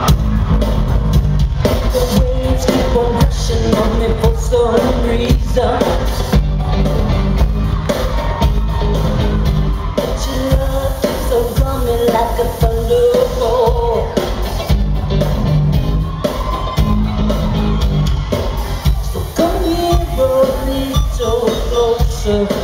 The waves keep on rushing on me for some reason. But your love keeps on coming like a thunderbolt. So come here a little closer.